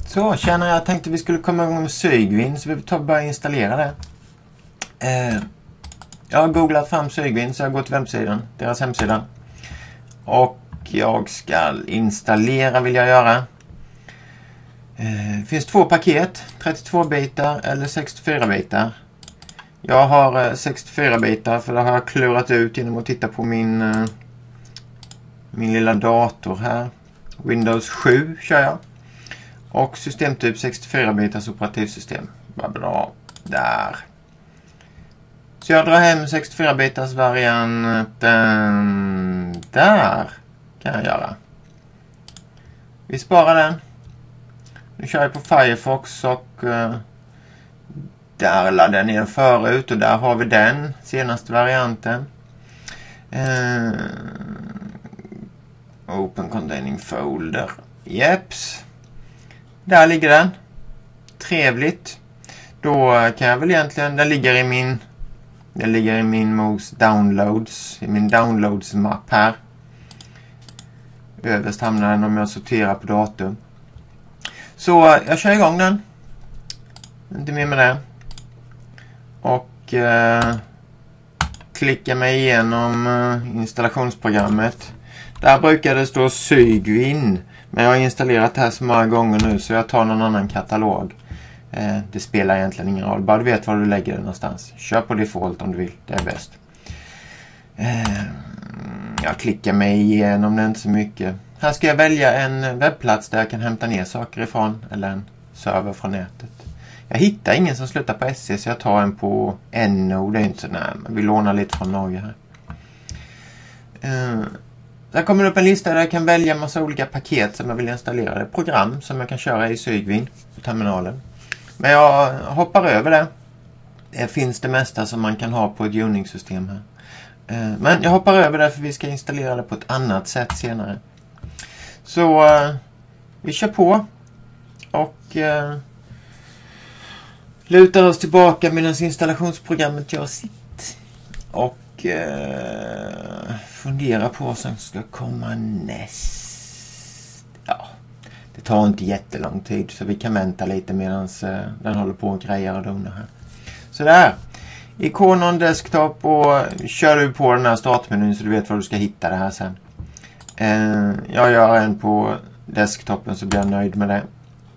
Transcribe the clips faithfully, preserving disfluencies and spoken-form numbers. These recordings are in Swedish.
Så tjena, jag tänkte vi skulle komma igång med Cygwin, så vi tar börja installera det. Eh, jag har googlat fram Cygwin, så jag går till webbsidan, deras hemsida. Och jag ska installera vill jag göra. Eh, det finns två paket, trettiotvå bitar eller sextiofyra bitar. Jag har eh, sextiofyra bitar, för det har jag klurat ut genom att titta på min, eh, min lilla dator här. Windows sju kör jag. Och systemtyp sextiofyra bitars operativsystem. Bra, bra. Där. Så jag drar hem sextiofyra bitars varianten. Där kan jag göra. Vi sparar den. Nu kör jag på Firefox och uh, där laddade jag ner förut. Och där har vi den senaste varianten. Uh, open containing folder. Jeps. Där ligger den. Trevligt. Då kan jag väl egentligen, den ligger i min den ligger i min most downloads, i min downloads-mapp här. Överst hamnar den om jag sorterar på datum. Så jag kör igång den. Inte mer med det. Och eh, klickar mig igenom eh, installationsprogrammet. Där brukar det stå Cygwin. Men jag har installerat det här så många gånger nu så jag tar någon annan katalog. Eh, det spelar egentligen ingen roll. Bara du vet var du lägger det någonstans. Kör på default om du vill. Det är bäst. Eh, jag klickar mig igenom det inte så mycket. Här ska jag välja en webbplats där jag kan hämta ner saker ifrån. Eller en server från nätet. Jag hittar ingen som slutar på S C så jag tar en på N O. Det är inte så nära. Vi lånar lite från Norge här. Eh, Där kommer det upp en lista där jag kan välja en massa olika paket som jag vill installera. Det är program som jag kan köra i Cygwin på terminalen. Men jag hoppar över det. Det finns det mesta som man kan ha på ett Unix-system här. Men jag hoppar över det för vi ska installera det på ett annat sätt senare. Så uh, vi kör på. Och uh, lutar oss tillbaka medan installationsprogrammet gör sitt. Och Uh, fundera på vad som ska komma näst. Ja, det tar inte jättelång tid så vi kan vänta lite medan uh, den håller på och grejer och donar här. Så där. Ikonon desktop och kör du på den här startmenyn så du vet var du ska hitta det här sen. Uh, jag gör en på desktopen så blir jag nöjd med det.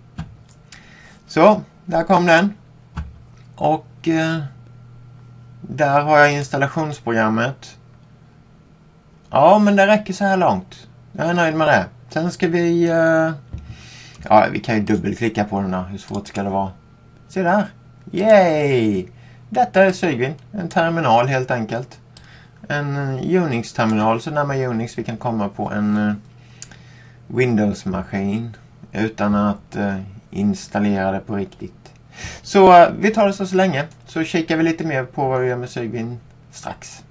Så, där kom den. Och uh, där har jag installationsprogrammet. Ja, men det räcker så här långt. Jag är nöjd med det. Sen ska vi... Uh... Ja, vi kan ju dubbelklicka på den här. Hur svårt ska det vara? Se där. Yay! Detta är Cygwin. En terminal helt enkelt. En Unix-terminal. Så närmare Unix vi kan komma på en uh, Windows-maskin. Utan att uh, installera det på riktigt. Så uh, vi tar det så, så länge. Så kikar vi lite mer på vad vi gör med Cygwin strax.